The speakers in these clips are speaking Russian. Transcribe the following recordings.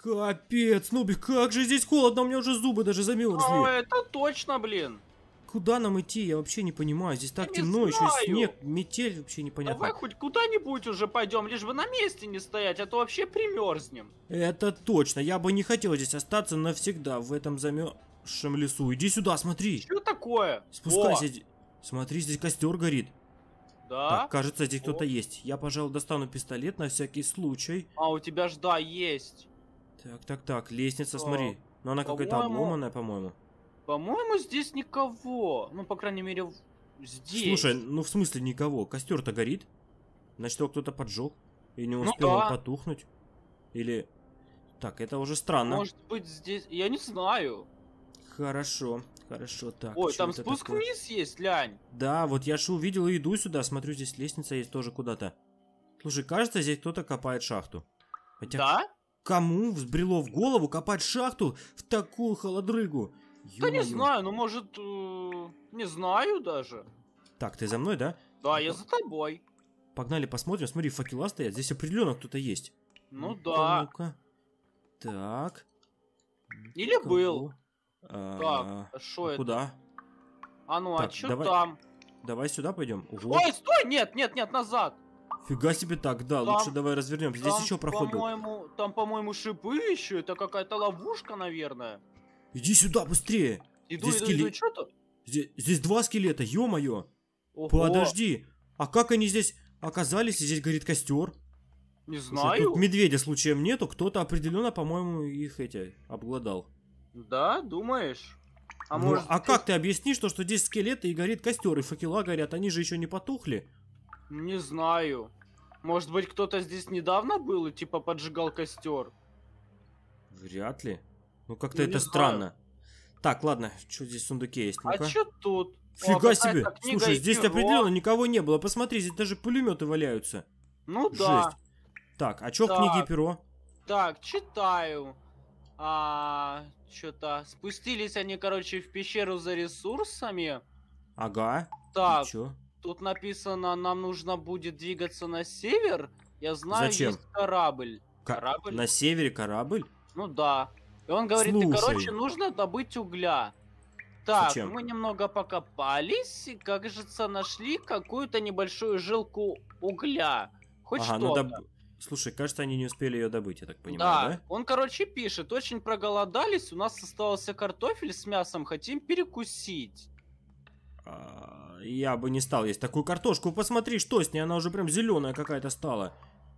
Капец, Нубик, как же здесь холодно, у меня уже зубы даже О, замерзли. это точно, блин. Куда нам идти, я вообще не понимаю. Здесь Я так не темно, еще знаю. снег, метель, вообще непонятно. Давай хоть куда-нибудь уже пойдем, лишь бы на месте не стоять, а то вообще примерзнем. Это точно, я бы не хотел здесь остаться навсегда в этом замерзшем лесу. Иди сюда, смотри. Что такое? Спускайся. Смотри, здесь костер горит. Да? Так, кажется, здесь кто-то есть. Я, пожалуй, достану пистолет на всякий случай. А у тебя ж, да, есть. Так, лестница, смотри. Но она какая-то по-моему- обломанная, по-моему. По-моему, здесь никого. Ну, по крайней мере, здесь. Слушай, ну в смысле никого? Костер-то горит. Значит, его кто-то поджег. И не Ну успел он да. потухнуть. Или... Так, это уже странно. Может быть, здесь... Я не знаю. Хорошо, так. Ой, чё там это спуск такое? вниз есть, глянь. Да, вот я же увидел и иду сюда. Смотрю, здесь лестница есть тоже куда-то. Слушай, кажется, здесь кто-то копает шахту. Хотя Да? кому взбрело в голову копать шахту в такую холодрыгу? Да не Ё-моё. знаю, ну может... Не знаю даже. Так, ты за мной, да? Да, я за тобой. Погнали посмотрим. Смотри, факела стоят. Здесь определенно кто-то есть. Ну Ну-ка, да. ну-ка. Так. Или Кого? был. А, Так, а что это? Куда? А ну, Так, а что давай. там? Давай сюда пойдем. Ого. Ой, стой! Нет, назад. Фига себе так, да. Там- Лучше давай развернемся. Здесь еще проход был. По-моему, шипы еще. Это какая-то ловушка, наверное. Иди сюда быстрее. Иду, Здесь иду, что тут? Здесь два скелета, ё-моё. Ого, Подожди. А как они здесь оказались? И здесь горит костер. не Слушай, знаю. тут медведя случаем нету. Кто-то определенно, по-моему, их обглодал. Да, думаешь? А Ну, может... а как ты объяснишь, что здесь скелеты и горит костер, и факела горят? Они же еще не потухли. Не знаю. Может быть, кто-то здесь недавно был и типа поджигал костер? Вряд ли. Ну, как-то Ну, это не странно. Так, ладно, что здесь в сундуке есть? А Ну-ка. что тут? Фига О, себе! какая-то книга Слушай, и здесь перо. определенно никого не было. Посмотри, здесь даже пулеметы валяются. Ну да. Жесть. Так, а что в Так. книге и перо? Так, читаю. Что-то спустились они, короче, в пещеру за ресурсами. Ага. Так, И чё? тут написано, нам нужно будет двигаться на север. Я знаю, Зачем? есть корабль. Корабль? На севере корабль? Ну да. И он говорит, и, Слушай. короче, нужно добыть угля. Так, Зачем? мы немного покопались и, кажется, нашли какую-то небольшую жилку угля. Хоть Ага, что-то. ну слушай, кажется, они не успели ее добыть, я так понимаю, да? Он, короче, пишет, очень проголодались, у нас остался картофель с мясом, хотим перекусить. Я бы не стал есть такую картошку. Посмотри, что с ней, она уже прям зеленая какая-то стала.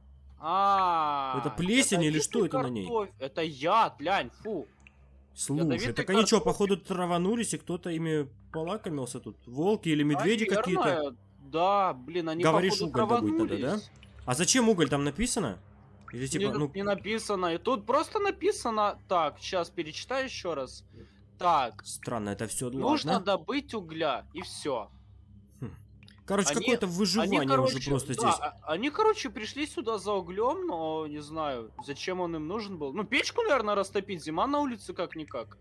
Это плесень или что это на ней? Это яд, глянь, фу. Слушай, Ядовитый так они что, картофель. походу траванулись, и кто-то ими полакомился тут? Волки или медведи какие-то? Наверное, да, блин, они Говоришь, походу уголь добыть надо, да? траванулись. А зачем уголь там написано? Или типа, Не, ну, не написано. И тут просто написано. Так, сейчас перечитаю еще раз. Так, странно, это все нужно ладно. добыть угля, и все. Короче, Они- какое-то выживание уже просто здесь. Они, короче, пришли сюда за углем, но не знаю, зачем он им нужен был. Ну, печку, наверное, растопить. Зима на улице как-никак.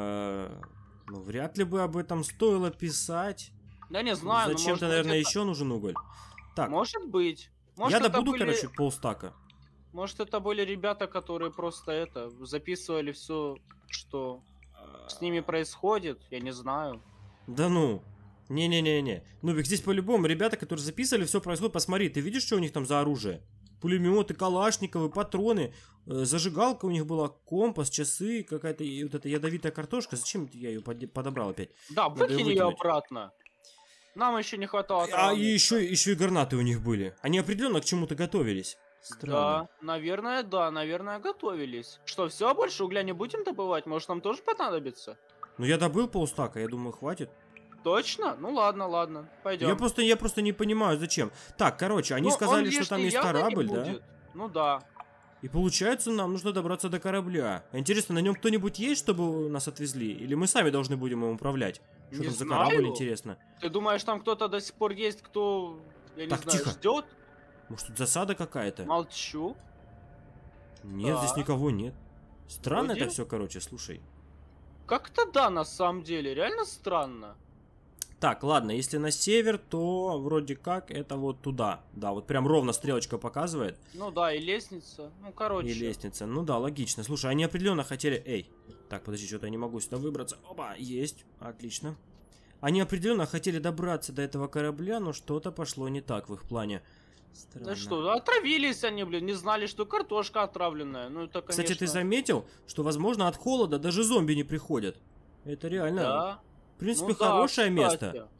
Ну, вряд ли бы об этом стоило писать. Да не знаю, но Зачем-то, может быть, наверное, это- еще нужен уголь. Так, Может быть. Может, я это добуду, были- короче, полстака. Может, это были ребята, которые просто записывали все, что с ними происходит, я не знаю. Да ну. Не-не-не-не. Ну, ведь здесь по-любому ребята, которые записывали, все происходит. Посмотри, ты видишь, что у них там за оружие? Пулеметы, калашниковые, патроны, зажигалка у них была, компас, часы, какая-то и вот эта ядовитая картошка. Зачем я ее подобрал опять? Да, Надо её выкинь ее выкинуть. обратно. Нам еще не хватало И травы. еще и гранаты у них были. Они определенно к чему-то готовились. Странно. Да, наверное, готовились. Что, все, больше угля не будем добывать? Может, нам тоже понадобится? Ну, я добыл полстака, я думаю, хватит. Точно? Ну ладно, пойдем. Я просто не понимаю, зачем. Так, короче, они сказали, что там есть корабль, да? Ну да. И получается, нам нужно добраться до корабля. Интересно, на нем кто-нибудь есть, чтобы нас отвезли? Или мы сами должны будем им управлять? Что Не там за знаю. корабль, интересно? Ты думаешь, там кто-то до сих пор есть, кто, я не Так, знаю, тихо. ждет? Может, тут засада какая-то? Молчу. Нет, здесь Так. никого нет. Странно Вроде- это все, короче, слушай. Как-то да, на самом деле, реально странно. Так, ладно, если на север, то вроде как это вот туда. Да, вот прям ровно стрелочка показывает. Ну да, и лестница. Ну, короче. И лестница. Ну да, логично. Слушай, они определенно хотели... Эй, так, подожди, что-то я не могу сюда выбраться. Опа, есть. Отлично. Они определенно хотели добраться до этого корабля, но что-то пошло не так в их плане. Странно. Да что, отравились они, блин, не знали, что картошка отравленная. Ну это, конечно... Кстати, ты заметил, что, возможно, от холода даже зомби не приходят? Это реально... Да. В принципе, Ну да, хорошее кстати. место.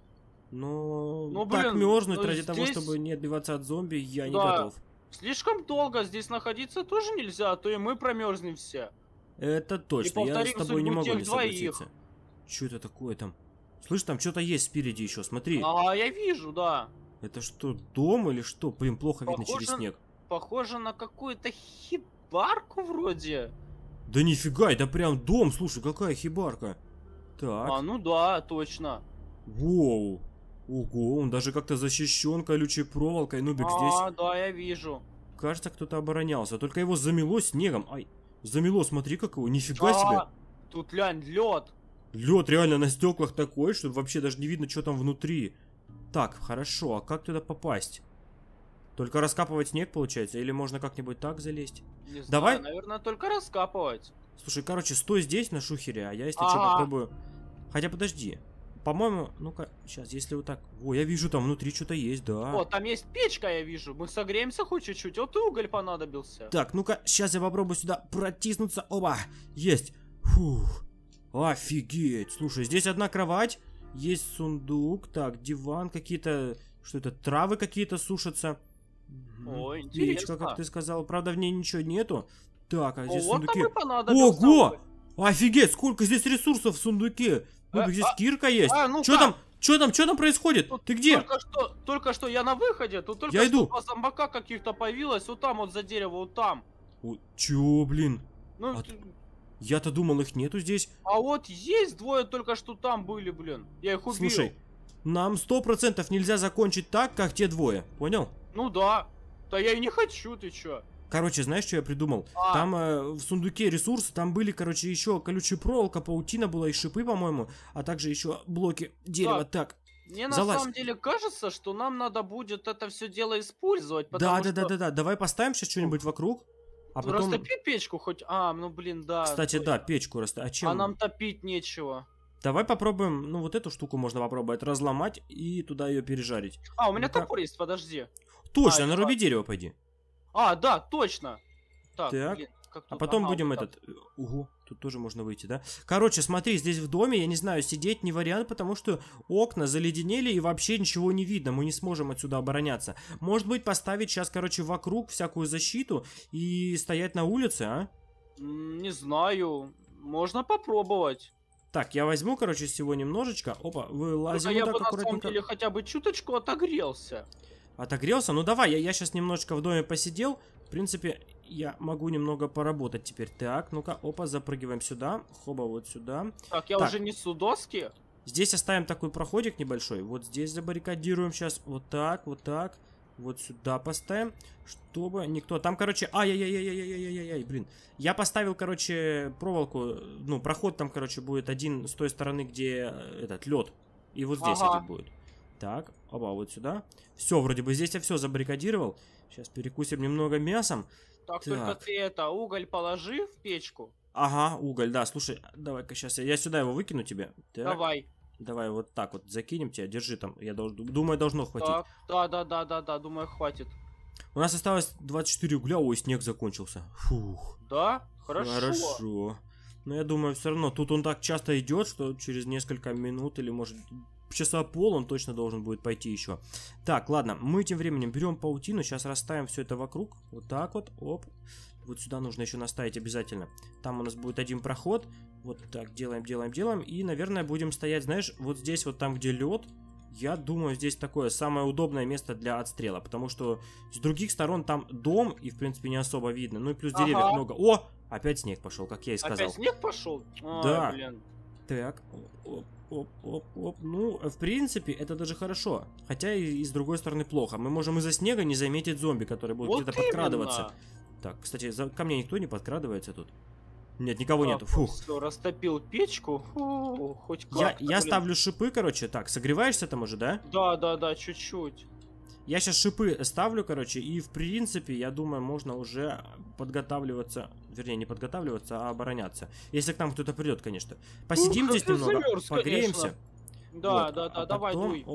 Но Ну, так блин, мерзнуть ну ради того, здесь- чтобы не отбиваться от зомби, я не Да. готов. Слишком долго здесь находиться тоже нельзя, а то и мы промерзнем все. Это точно, я с повторим тобой не судьбу могу тех не двоих. согласиться. Что это такое там? Слышь, там что-то есть спереди еще, смотри. А я вижу, да. Это что, дом или что? Блин, плохо видно через Похоже- снег. Похоже на какую-то хибарку вроде. Да нифига, это прям дом, слушай, какая хибарка. Так, А, ну да, точно. воу. Ого, он даже как-то защищен колючей проволокой. Нубик, здесь, Да, я вижу. кажется, кто-то оборонялся. Только его замело снегом. Ай, замело, смотри, как его, нифига себе. А, тут, глянь, лед. Лед реально на стеклах такой, что вообще даже не видно, что там внутри. Так, хорошо, а как туда попасть? Только раскапывать снег, получается? Или можно как-нибудь так залезть? Не знаю, Давай. наверное, только раскапывать. Слушай, короче, стой здесь на шухере, а я, если что, Ага. попробую... Хотя, подожди. По-моему, ну-ка, сейчас, если вот так... О, я вижу, там внутри что-то есть, да. Вот, там есть печка, я вижу. Мы согреемся хоть чуть-чуть. Вот и уголь понадобился. Так, ну-ка, сейчас я попробую сюда протиснуться. Оба, есть. Фух. Офигеть. Слушай, здесь одна кровать, есть сундук, так, диван, какие-то... Что это, травы какие-то сушатся. Ой, Печка, интересно. как ты сказал. Правда, в ней ничего нету. Так, а здесь Вот там сундуки. и понадобился Ого! уголь. Офигеть, сколько здесь ресурсов в сундуке. Нубик, здесь кирка есть. ну-ка. Что там происходит? Тут Ты где? Только что я на выходе. Тут только Я что иду. два зомбака каких-то появилось. Вот там вот за дерево, вот там. О, чё, блин? Ну, А Я-то думал, их нету здесь. а вот есть двое только что там были, блин. Я их убил. Слушай, нам 100% нельзя закончить так, как те двое. Понял? Ну да. Да я и не хочу, ты чё? Короче, знаешь, что я придумал? А. Там в сундуке ресурсы, там были, короче, еще колючая проволока, паутина была и шипы, по-моему, а также еще блоки дерева. Так, Мне на залазь. самом деле кажется, что нам надо будет это все дело использовать, потому что Да. Давай поставим сейчас что-нибудь вокруг, а потом... растопи печку хоть. А, ну блин, да. Кстати, точно. да, печку расставим. А чем? А нам топить нечего. Давай попробуем, ну вот эту штуку можно попробовать разломать и туда ее пережарить. А, у меня Ну-ка. топор есть, подожди. Точно, А, наруби дерево, пойди. А, да, точно. Так, Так. блин, как А тут? потом Ага, будем вот этот... Угу, тут тоже можно выйти, да? Короче, смотри, здесь в доме, я не знаю, сидеть не вариант, потому что окна заледенели и вообще ничего не видно, мы не сможем отсюда обороняться. Может быть, поставить сейчас, короче, вокруг всякую защиту и стоять на улице, а? Не знаю. Можно попробовать. Так, я возьму, короче, всего немножечко. Опа, вылазим Только я вот бы так на самом аккуратненько. деле хотя бы чуточку отогрелся. Отогрелся? Ну давай, я сейчас немножечко в доме посидел. В принципе, я могу немного поработать теперь. Так, ну-ка, опа, запрыгиваем сюда. Хоба, вот сюда. Так, я Так. уже несу доски. Здесь оставим такой проходик небольшой. Вот здесь забаррикадируем сейчас. Вот так, вот так. Вот сюда поставим, чтобы никто... Там, короче... Ай-яй-яй-яй-яй-яй-яй-яй, блин. Я поставил, короче, проволоку. Ну, проход там, короче, будет один с той стороны, где этот лед. И вот здесь Ага. один будет. Так, оба, вот сюда. Все, вроде бы здесь я все забаррикадировал. Сейчас перекусим немного мясом. Так, Так. только ты это, уголь положи в печку. Ага, уголь, да, слушай, давай-ка сейчас я сюда его выкину тебе. Так, Давай. давай вот так вот закинем тебя, держи там, я думаю, должно хватить. Так, да, думаю, хватит. У нас осталось 24 угля, ой, снег закончился. Фух, Да? Хорошо. хорошо. Но я думаю, все равно, тут он так часто идет, что через несколько минут или может часа пол он точно должен будет пойти еще. Так, ладно, мы тем временем берем паутину, сейчас расставим все это вокруг. Вот так вот, оп. Вот сюда нужно еще наставить обязательно. Там у нас будет один проход. Вот так, делаем. И, наверное, будем стоять, знаешь, вот здесь вот там, где лед. Я думаю, здесь такое самое удобное место для отстрела. Потому что с других сторон там дом, и, в принципе, не особо видно. Ну и плюс деревьев Ага. много. О, опять снег пошел, как я и сказал. Опять снег пошел? Да. Блин. Так, оп. Ну, в принципе, это даже хорошо. Хотя и с другой стороны плохо. Мы можем из-за снега не заметить зомби, которые будут Вот где-то подкрадываться. именно. Так, кстати, ко мне никто не подкрадывается тут. Нет, никого нету. Фух. Все, растопил печку. Фу, хоть Я как-то, ставлю шипы, короче. Так, согреваешься там уже, да? Да, чуть-чуть. Я сейчас шипы ставлю, короче, и в принципе, я думаю, можно уже подготавливаться. Вернее, не подготавливаться, а обороняться. Если к нам кто-то придет, конечно. Посидим Ух, здесь ты немного, замерз, погреемся. конечно. Да, Вот, да, а давай, потом дуй.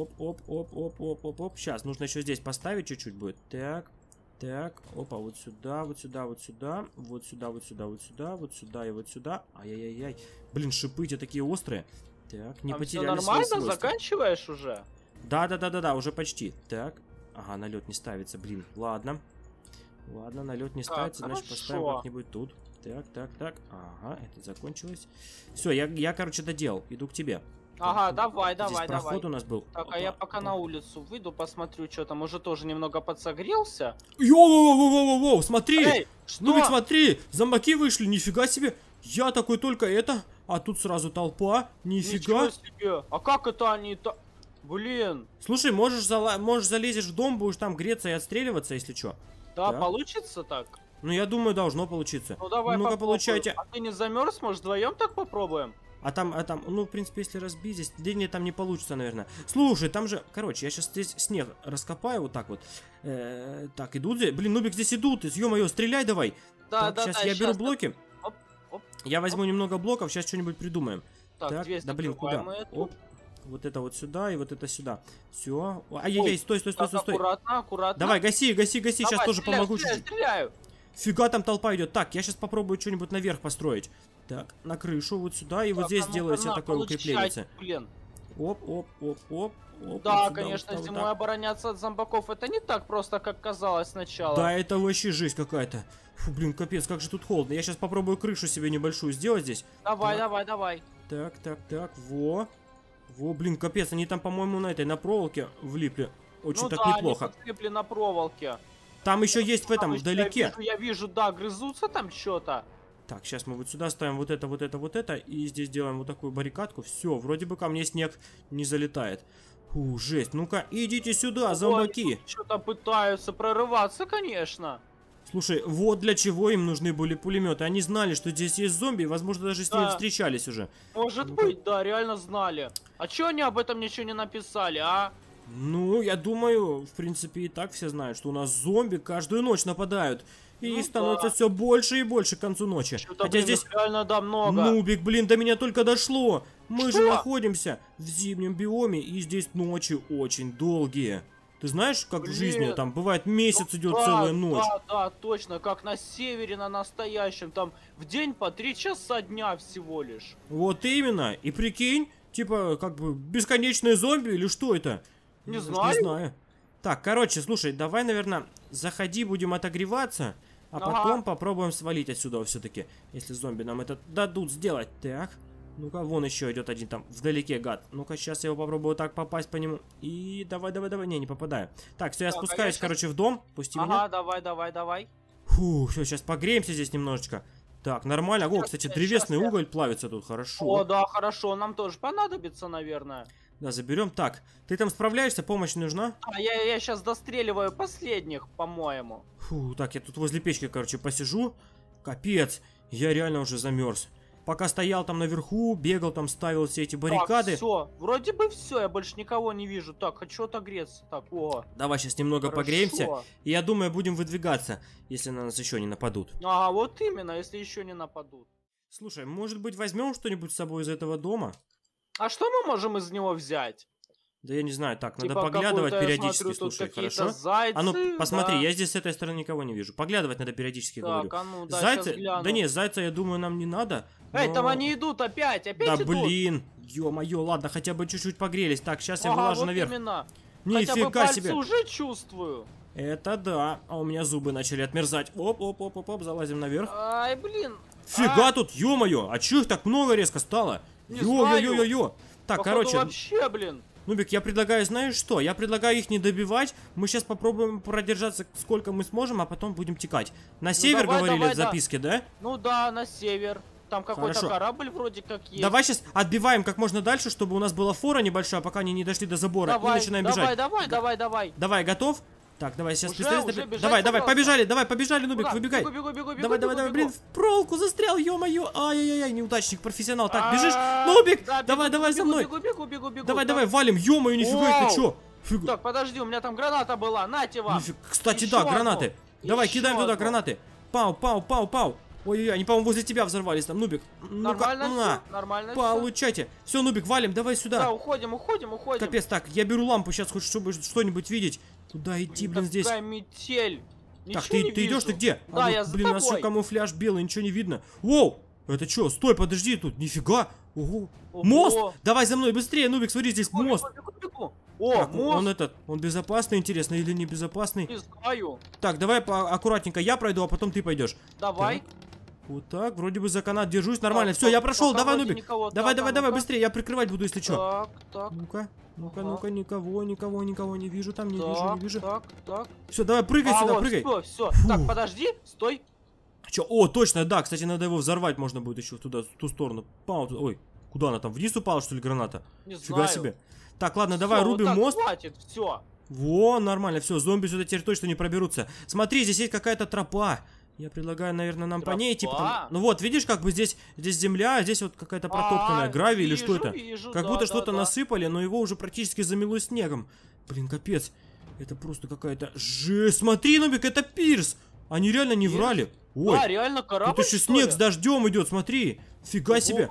оп. Сейчас, нужно еще здесь поставить чуть-чуть будет. Так, опа, вот сюда, вот сюда, вот сюда, вот сюда, вот сюда, вот сюда, вот сюда и вот сюда. Ай-яй-яй. Блин, шипы эти такие острые. Так, не Там потеряли всё свои нормально? свойства. Заканчиваешь уже? Да, уже почти. Так, ага, налет не ставится, блин, ладно. Ладно, налет не ставится, значит поставим хорошо. как-нибудь тут. Так. Ага, это закончилось. Все, я, короче, доделал. Иду к тебе. Ага, Так, давай. здесь проход у нас был. Так, Опа, а я пока опа. на улицу выйду, посмотрю, что там. Уже тоже немного подсогрелся. Йоу, смотри! Эй, что? Нубик, смотри! Зомбаки вышли, нифига себе! Я такой только это, а тут сразу толпа, нифига! Ничего себе. А как это они-то? Блин. Слушай, можешь залезешь в дом, будешь там греться и отстреливаться, если что. Да, Да. получится так? Ну, я думаю, должно получиться. Ну давай Ну-ка, попробуем. получайте. А ты не замерз? Может, вдвоем так попробуем? А там, ну, в принципе, если разбить здесь, деньги там не получится, наверное. Слушай, там же, короче, я сейчас здесь снег раскопаю вот так вот. Так, идут здесь. Блин, Нубик, здесь идут. Ё-моё, стреляй давай. Да, Так, сейчас я беру блоки. Оп. Я возьму немного блоков, сейчас что-нибудь придумаем. Так, дверь да блин, куда? закрываем эту. Оп. Вот это вот сюда и вот это сюда. Все. Ай-яй-яй, стой. Так, аккуратно. Давай, гаси, сейчас Давай, тоже стреляю, помогу чуть-чуть. стреляю. Фига там толпа идет. Так, я сейчас попробую что-нибудь наверх построить. Так, на крышу вот сюда, и вот Так, здесь а ну-ка, сделаю себе на, такое получай, укрепление. Блин. Оп. Да, вот сюда, конечно, вот зимой так. обороняться от зомбаков это не так просто, как казалось сначала. Да, это вообще жесть какая-то. Фу, блин, капец, как же тут холодно. Я сейчас попробую крышу себе небольшую сделать здесь. Давай, Так. давай. Так, во, блин, капец, они там, по-моему, на проволоке влипли. Очень Ну так да, неплохо. они подкрепли на проволоке. Там еще есть в этом, Там еще вдалеке. Я вижу, да, грызутся там что-то. Так, сейчас мы вот сюда ставим вот это, и здесь делаем вот такую баррикадку. Все, вроде бы ко мне снег не залетает. Фу, жесть. Ну-ка, идите сюда, зомбаки. Что-то пытаются прорываться, конечно. Слушай, вот для чего им нужны были пулеметы. Они знали, что здесь есть зомби, и, возможно, даже с ними Да. встречались уже. Может быть, да, реально знали. А чё они об этом ничего не написали, а? Ну, я думаю, в принципе, и так все знают, что у нас зомби каждую ночь нападают. И Ну становится да. все больше и больше к концу ночи. Что-то, Хотя блин, здесь... их реально, да, много. Нубик, блин, до меня только дошло. Мы же Что? находимся в зимнем биоме, и здесь ночи очень долгие. Ты знаешь, как в жизни Блин. там бывает месяц Ну идет да, целая ночь? Да, точно, как на севере, на настоящем. Там в день по 3 часа дня всего лишь. Вот именно. И прикинь, типа, как бы бесконечные зомби или что это? Не Не знаю. знаю. Так, короче, слушай, давай, наверное, заходи, будем отогреваться, а Ага. потом попробуем свалить отсюда все-таки, если зомби нам это дадут сделать. Так, ну-ка, вон еще идет один там вдалеке, гад. Ну-ка, сейчас я его попробую так попасть по нему. И давай, не, не попадаю. Так, все, я Так, а спускаюсь, я щас- короче, в дом. Пусти Ага, меня. давай. Фух, все, сейчас погреемся здесь немножечко. Так, нормально. О, Щас кстати, я- древесный щас я. уголь плавится тут, хорошо. О, да, хорошо, нам тоже понадобится, наверное. Да, заберем. Так, ты там справляешься? Помощь нужна? А, я сейчас достреливаю последних, по-моему. Фу, так, я тут возле печки, короче, посижу. Капец, я реально уже замерз. Пока стоял там наверху, бегал там, ставил все эти баррикады. Так, все, вроде бы все, я больше никого не вижу. Так, хочу отогреться. Так, о. Давай сейчас немного Хорошо. погреемся. И я думаю, будем выдвигаться, если на нас еще не нападут. Ага, вот именно, если еще не нападут. Слушай, может быть, возьмем что-нибудь с собой из этого дома? А что мы можем из него взять? Да я не знаю, так, надо Типа поглядывать какую-то, я периодически, смотрю, тут слушай, какие-то хорошо? зайцы, А ну, посмотри, да. я здесь с этой стороны никого не вижу. Поглядывать надо периодически, говорю. Так, а ну, да, Зайцы? щас гляну. Да не, зайца, я думаю, нам не надо. Эй, там но- они идут опять Да идут. блин, ё-моё, ладно, хотя бы чуть-чуть погрелись. Так, сейчас я Ага, вылажу вот наверх. именно. Хотя бы Нифига пальцы себе. уже чувствую. Это да. А у меня зубы начали отмерзать. Оп, залазим наверх. Ай, блин. Фига тут, ё-моё, а чё их так много резко стало? Не знаю. Ё-ё-ё-ё. Так, Походу, короче, вообще, блин. Нубик, я предлагаю, знаешь что? Я предлагаю их не добивать. Мы сейчас попробуем продержаться сколько мы сможем, а потом будем текать. На север давай, говорили давай, в да. записке, да? Ну да, на север. Там какой-то Хорошо. корабль вроде как есть. Давай сейчас отбиваем как можно дальше, чтобы у нас была фора небольшая, пока они не дошли до забора. И начинаем бежать. Давай. Давай, готов? Так, давай сейчас Уже пистолет. бежать Давай, собрался? давай, побежали, Нубик, Куда? выбегай. Бегу, Давай, бегу. блин, в проволоку застрял, ё-моё. Ай-яй-яй, неудачник, профессионал. Так, бежишь? А, Нубик, да, давай, бегу, за бегу, мной. бегу. Давай, Так, валим, ё-моё, нифига, ты Вау. чё? Фига. Так, подожди, у меня там граната была, нате вам. Кстати, Еще да, одну. гранаты. Давай, Еще кидаем туда одну. гранаты. Пау. Ой-ой-ой, они, по-моему, возле тебя взорвались там, Нубик. Ну-ка, Нормально на. все, нормально всё. Получайте. Все, Нубик, валим, давай Да, сюда. уходим. Капец, так, я беру лампу сейчас, хоть чтобы что-нибудь видеть. Куда идти, блин, здесь? Такая метель. Так, Ничего ты не идешь, вижу. ты где? Да, я за блин, у нас все тобой. камуфляж белый, ничего не видно. Воу! Это что? Стой, подожди, тут нифига. Ого. Ого. Мост! Давай за мной быстрее, Нубик, смотри, здесь Бегу, мост. бегу. О, Так, мост. он безопасный, интересно, или не безопасный? Не знаю. Так, давай аккуратненько я пройду, а потом ты пойдешь. Давай. Вот так, вроде бы за канат держусь, нормально. Так, Все, я прошел, пока давай, вроде Нубик. никого. Давай, Так, а ну-ка. быстрее, я прикрывать буду, если что. Так. Ну-ка, Ага. никого не вижу, там не вижу. Так. Все, давай, прыгай сюда, вот, прыгай. Все. Фу. Так, подожди, стой. Че? О, точно, да, кстати, надо его взорвать, можно будет еще туда, в ту сторону. Ой, куда она там, вниз упала, что ли, граната? Не Фига знаю. себе. Так, ладно, давай, Всё, рубим вот так мост. Хватит, все. Во, нормально, все, зомби сюда теперь точно не проберутся. Смотри, здесь есть какая-то тропа. Я предлагаю, наверное, нам по ней идти, потому... Тропа? Ну вот, видишь, как бы здесь земля, а здесь вот какая-то протоптанная гравий или что это? Вижу, Как да, будто да, что-то да. насыпали, но его уже практически замело снегом. Блин, капец. Это просто какая-то жесть. Смотри, Нубик, это пирс. Они реально не Пирс? врали. Ой, Да, реально корабль, тут еще что снег ли? с дождем идет, смотри. Фига Ого. себе.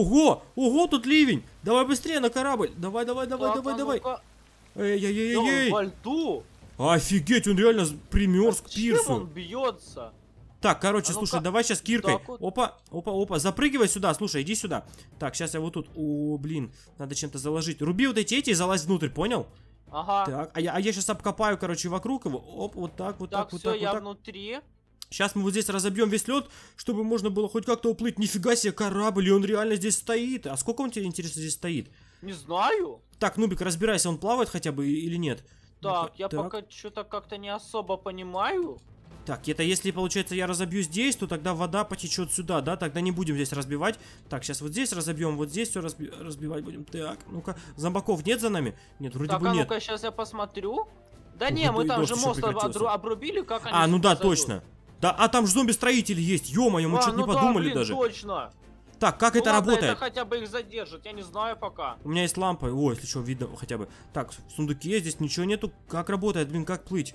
Ого, тут ливень. Давай быстрее на корабль. Давай. Так, а ну-ка. Да, Эй. он во льду. Офигеть, он реально примерз к Чем он пирсу. бьется? Так, короче, А ну-ка. слушай, давай сейчас киркой. Так вот. Опа. Запрыгивай сюда, слушай, иди сюда. Так, сейчас я вот тут. О, блин, надо чем-то заложить. Руби вот эти и залазь внутрь, понял? Ага. Так, а я сейчас обкопаю, короче, вокруг его. Оп, вот так. Все, я внутри. Сейчас мы вот здесь разобьем весь лед, чтобы можно было хоть как-то уплыть. Нифига себе, корабль, и он реально здесь стоит. А сколько он тебе, интересно, здесь стоит? Не знаю. Так, Нубик, разбирайся, он плавает хотя бы или нет? Так, Ну-ка, я пока что-то как-то не особо понимаю. Так, это если, получается, я разобью здесь, то тогда вода потечет сюда, да? Тогда не будем здесь разбивать. Так, сейчас вот здесь разобьем, вот здесь все разбивать будем. Так, ну-ка, зомбаков нет за нами? Нет, вроде Так, бы а нет. ну-ка, сейчас я посмотрю. Да Ух, не, да мы и там дождь же еще мост прекратился. обрубили, как они А, ну да, сюда зайдут? точно. Да, а там же зомби-строители есть, ё-моё, мы А, что-то ну не подумали да, блин, даже. точно. Так, как Ну это ладно, работает? это хотя бы их задержит, я не знаю пока. У меня есть лампа. О, если что, видно хотя бы. Так, в сундуке здесь ничего нету. Как работает, блин, как плыть?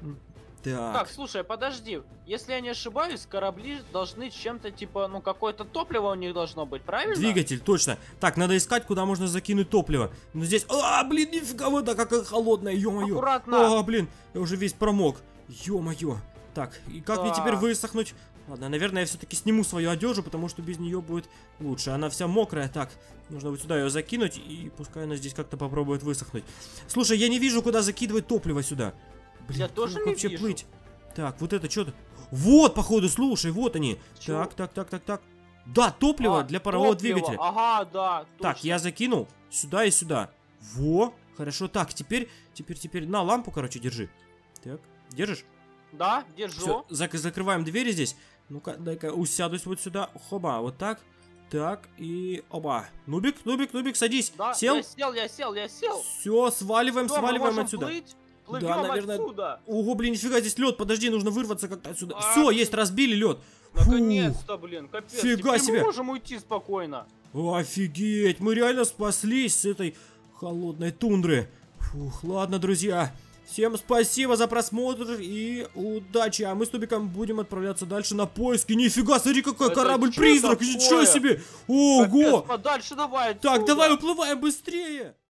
Так, Так. слушай, подожди. Если я не ошибаюсь, корабли должны чем-то типа, ну какое-то топливо у них должно быть, правильно? Двигатель, точно. Так, надо искать, куда можно закинуть топливо. Но здесь... А, блин, нифига, вода какая холодная, ё-моё. Аккуратно. А, блин, я уже весь промок. Ё-моё. Так, и как мне теперь Так. высохнуть? Ладно, наверное, я все-таки сниму свою одежду, потому что без нее будет лучше. Она вся мокрая. Так, нужно вот сюда ее закинуть, и пускай она здесь как-то попробует высохнуть. Слушай, я не вижу, куда закидывать топливо сюда. Блин, Я тоже как не вообще вижу. плыть? Так, вот это что-то... Вот, походу, слушай, вот они. Чё? Так. Да, топливо для парового топливо. двигателя. Ага, да. Так, точно. я закинул сюда и сюда. Во, хорошо. Так, теперь, на, лампу, короче, держи. Так, держишь? Да, держу. Все, закрываем двери здесь. Ну-ка, дай-ка усядусь вот сюда. Хоба, вот так. Так, и оба. Нубик, садись. Да, Сел? я сел. Все, сваливаем Всё, мы можем отсюда. плыть? Плывем Да, наверное. отсюда. Ого, блин, нифига, здесь лед. Подожди, нужно вырваться как-то отсюда. А, Все, блин. есть, разбили лед. Наконец-то, блин, капец. Фига Теперь себе. мы можем уйти спокойно. Офигеть, мы реально спаслись с этой холодной тундры. Фух, ладно, друзья. Всем спасибо за просмотр и удачи. А мы с Нубиком будем отправляться дальше на поиски. Нифига, смотри, какой Это корабль-призрак. чё Ничего такое? себе. Ого. Капец, подальше давай Так, отсюда. давай уплываем быстрее.